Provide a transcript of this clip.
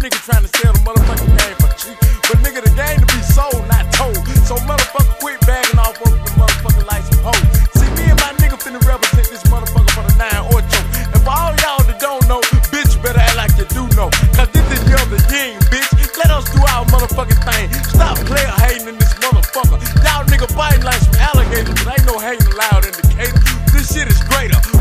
niggas trying to sell the motherfucking game for cheap. But nigga, the game to be sold, not told. So motherfucker quit bagging off over the motherfucker like some hoes. See, me and my nigga finna represent this motherfucker for the 9 or 2. And for all y'all that don't know, bitch, you better act like you do know. Cause this is young the game, bitch. Let us do our motherfucking thing. Stop player hating in this motherfucker. Y'all nigga biting like some alligators, but ain't no hating allowed in Decatur. This shit is greater.